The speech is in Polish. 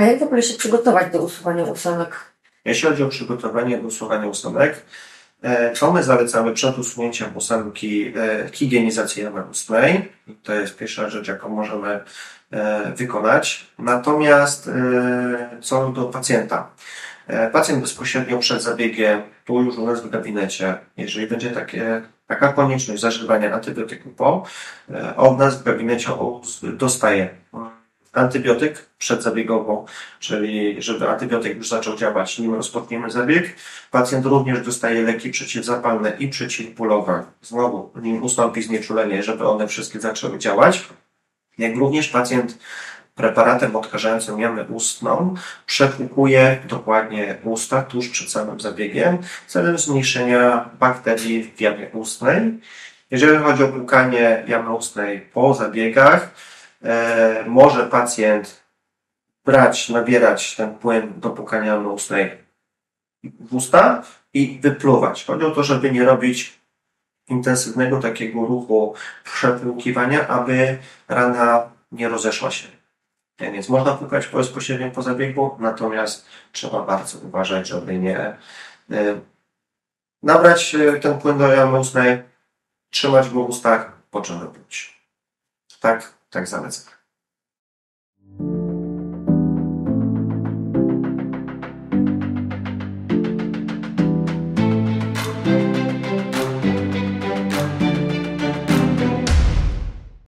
jak w ogóle się przygotować do usuwania ósemek? Jeśli chodzi o przygotowanie do usuwania ósemek, to my zalecamy przed usunięciem ósemki higienizację jamy ustnej. To jest pierwsza rzecz, jaką możemy wykonać. Natomiast co do pacjenta. Pacjent bezpośrednio przed zabiegiem, tu już u nas w gabinecie, jeżeli będzie taka konieczność zażywania antybiotyku od nas w gabinecie dostaje antybiotyk przedzabiegowo, czyli żeby antybiotyk już zaczął działać, nim rozpoczniemy zabieg. Pacjent również dostaje leki przeciwzapalne i przeciwbólowe, znowu nim ustąpi znieczulenie, żeby one wszystkie zaczęły działać. Jak również pacjent preparatem odkażającym jamę ustną przepłukuje dokładnie usta tuż przed samym zabiegiem celem zmniejszenia bakterii w jamie ustnej. Jeżeli chodzi o płukanie jamy ustnej po zabiegach, może pacjent nabierać ten płyn do płukania jamy ustnej w usta i wypluwać. Chodzi o to, żeby nie robić intensywnego takiego ruchu przepłukiwania, aby rana nie rozeszła się. Więc można płukać bezpośrednio po zabiegu, natomiast trzeba bardzo uważać, żeby nie nabrać ten płyn do jamy ustnej, trzymać go w ustach, po czym wypluć. Tak zalecam.